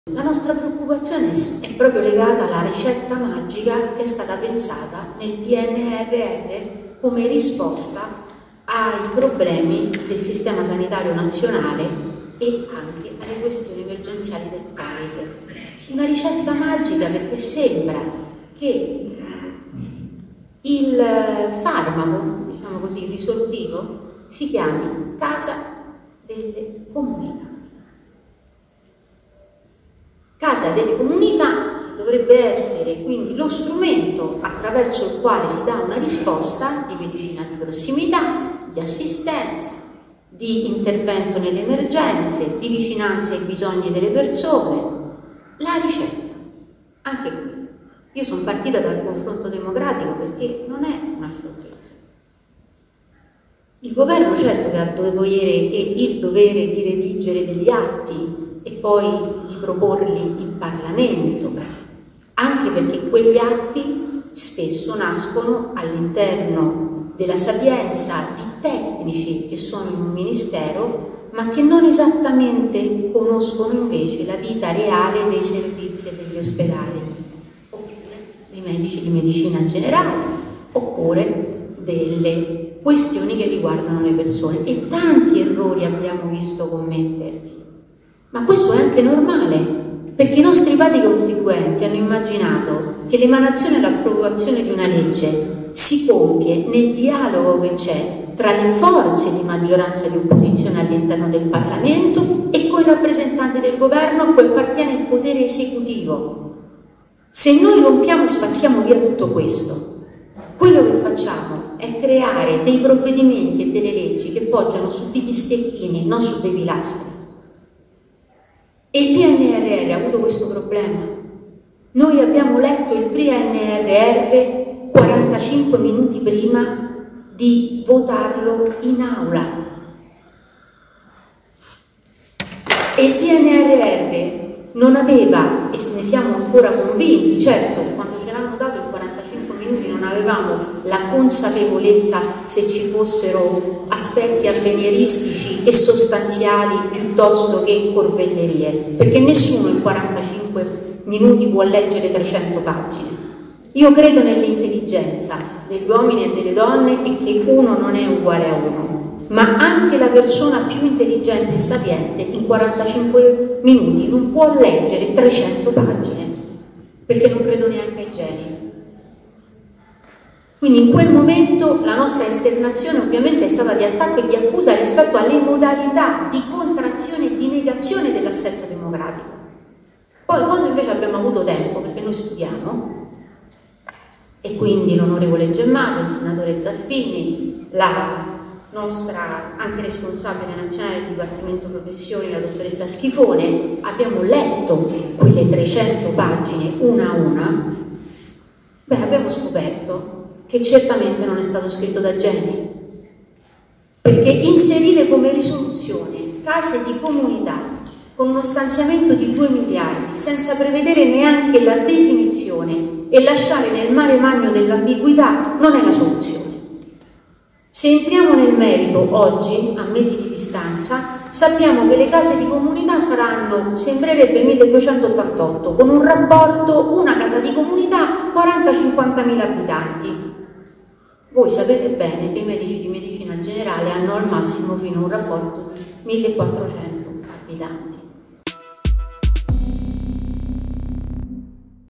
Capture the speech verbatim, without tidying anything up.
La nostra preoccupazione è proprio legata alla ricetta magica che è stata pensata nel P N R R come risposta ai problemi del sistema sanitario nazionale e anche alle questioni emergenziali del Covid. Una ricetta magica perché sembra che il farmaco, diciamo così, risolutivo, si chiami Casa delle Comunità. Casa delle Comunità dovrebbe essere quindi lo strumento attraverso il quale si dà una risposta di medicina di prossimità, di assistenza, di intervento nelle emergenze, di vicinanza ai bisogni delle persone. La ricetta, anche qui, io sono partita dal confronto democratico perché non è una sciocchezza. Il governo certo che ha il dovere, e il dovere di redigere degli atti e poi di proporli in Parlamento, anche perché quegli atti spesso nascono all'interno della sapienza di tecnici che sono in un ministero, ma che non esattamente conoscono invece la vita reale dei servizi e degli ospedali, oppure dei medici di medicina generale, oppure delle questioni che riguardano le persone. E tanti errori abbiamo visto commettersi. Ma questo è anche normale, perché i nostri padri costituenti hanno immaginato che l'emanazione e l'approvazione di una legge si compie nel dialogo che c'è tra le forze di maggioranza e di opposizione all'interno del Parlamento e con i rappresentanti del governo a cui appartiene il potere esecutivo. Se noi rompiamo e spazziamo via tutto questo, quello che facciamo è creare dei provvedimenti e delle leggi che poggiano su degli stecchini, non su dei pilastri. E il P N R R ha avuto questo problema. Noi abbiamo letto il P N R R quarantacinque minuti prima di votarlo in aula. E il P N R R non aveva, e ne siamo ancora convinti, certo, quando ce l'hanno dato in quarantacinque minuti non avevamo la consapevolezza se ci fossero aspetti avveniristici e sostanziali piuttosto che corbellerie, perché nessuno in quarantacinque minuti può leggere trecento pagine. Io credo nell'intelligenza degli uomini e delle donne e che uno non è uguale a uno, ma anche la persona più intelligente e sapiente in quarantacinque minuti non può leggere trecento pagine, perché non credo neanche ai geni. Quindi in quel momento la nostra esternazione ovviamente è stata di attacco e di accusa rispetto alle modalità di contrazione e di negazione dell'assetto democratico. Poi quando invece abbiamo avuto tempo, perché noi studiamo, e quindi l'onorevole Gemmato, il senatore Zaffini, la nostra anche responsabile nazionale del Dipartimento Professioni, la dottoressa Schifone, abbiamo letto quelle trecento pagine una a una, beh, abbiamo scoperto che certamente non è stato scritto da geni, perché inserire come risoluzione case di comunità con uno stanziamento di due miliardi senza prevedere neanche la definizione e lasciare nel mare magno dell'ambiguità non è la soluzione. Se entriamo nel merito oggi, a mesi di distanza, sappiamo che le case di comunità saranno, sembrerebbe milleduecentottantotto, con un rapporto una casa di comunità quaranta cinquantamila abitanti. Voi sapete bene che i medici di medicina generale hanno al massimo fino a un rapporto di millequattrocento abitanti.